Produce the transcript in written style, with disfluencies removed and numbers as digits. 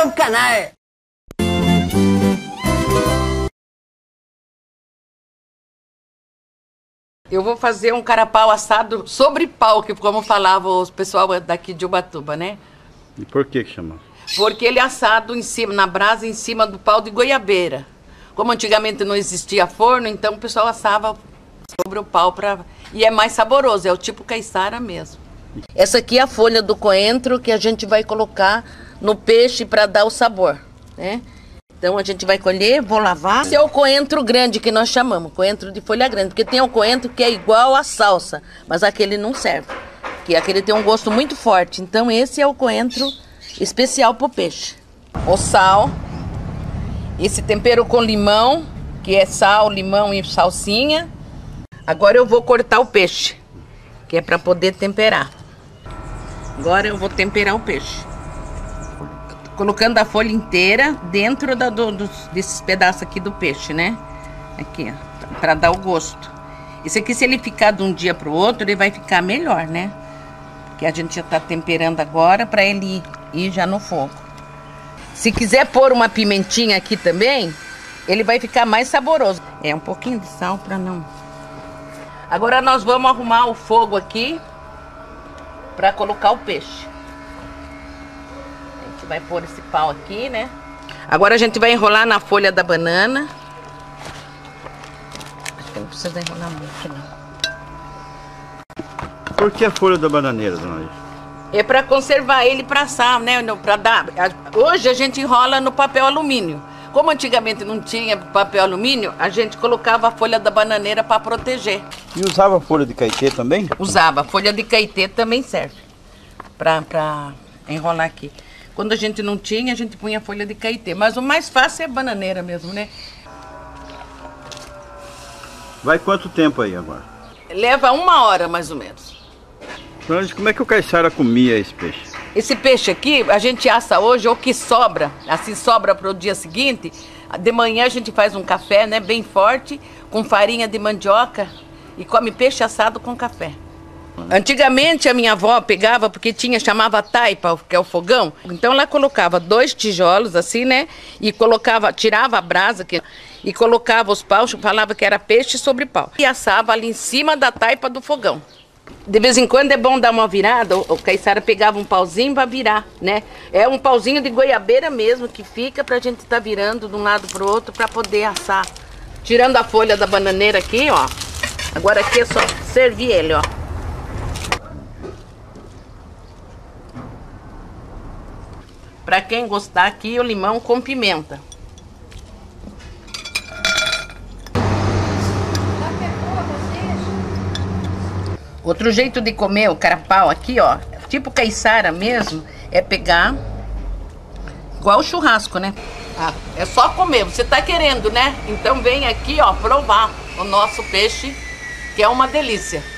ao canal. Eu vou fazer um carapau assado sobre pau, que como falava os pessoal daqui de Ubatuba, né? E por que chama? Porque ele é assado em cima, na brasa, em cima do pau de goiabeira. Como antigamente não existia forno, então o pessoal assava sobre o pau e é mais saboroso, é o tipo caiçara mesmo. Essa aqui é a folha do coentro que a gente vai colocar no peixe para dar o sabor, né? Então a gente vai colher, vou lavar. Esse é o coentro grande que nós chamamos, coentro de folha grande, porque tem o coentro que é igual à salsa, mas aquele não serve, porque aquele tem um gosto muito forte. Então esse é o coentro especial para o peixe. O sal, esse tempero com limão, que é sal, limão e salsinha. Agora eu vou cortar o peixe, que é para poder temperar. Agora eu vou temperar o peixe. Colocando a folha inteira dentro desses pedaços aqui do peixe, né? Aqui, ó, para dar o gosto. Esse aqui, se ele ficar de um dia para o outro, ele vai ficar melhor, né? Porque a gente já tá temperando agora para ele ir já no fogo. Se quiser pôr uma pimentinha aqui também, ele vai ficar mais saboroso. É um pouquinho de sal para não... Agora nós vamos arrumar o fogo aqui para colocar o peixe. Vai pôr esse pau aqui, né? Agora a gente vai enrolar na folha da banana. Acho que não precisa enrolar muito, não. Por que a folha da bananeira, dona Lígia? É para conservar ele para assar, né? Para dar. Hoje a gente enrola no papel alumínio. Como antigamente não tinha papel alumínio, a gente colocava a folha da bananeira para proteger. E usava folha de caetê também? Usava. Folha de caetê também serve para enrolar aqui. Quando a gente não tinha, a gente punha folha de caetê. Mas o mais fácil é bananeira mesmo, né? Vai quanto tempo aí agora? Leva 1 hora, mais ou menos. Dona Lígia, como é que o caiçara comia esse peixe? Esse peixe aqui, a gente assa hoje, ou que sobra, assim sobra para o dia seguinte. De manhã a gente faz um café, né, bem forte, com farinha de mandioca e come peixe assado com café. Antigamente a minha avó pegava, porque chamava taipa, que é o fogão. Então ela colocava 2 tijolos assim, né? E tirava a brasa e colocava os paus, falava que era peixe sobre pau. E assava ali em cima da taipa do fogão. De vez em quando é bom dar uma virada, o caiçara pegava um pauzinho para virar, né? É um pauzinho de goiabeira mesmo que fica pra gente estar virando de um lado pro outro para poder assar. Tirando a folha da bananeira aqui, ó. Agora aqui é só servir ele, ó. Para quem gostar aqui, o limão com pimenta. Outro jeito de comer o carapau aqui, ó, tipo caiçara mesmo, é pegar igual o churrasco, né? Ah, é só comer, você tá querendo, né? Então vem aqui, ó, provar o nosso peixe, que é uma delícia.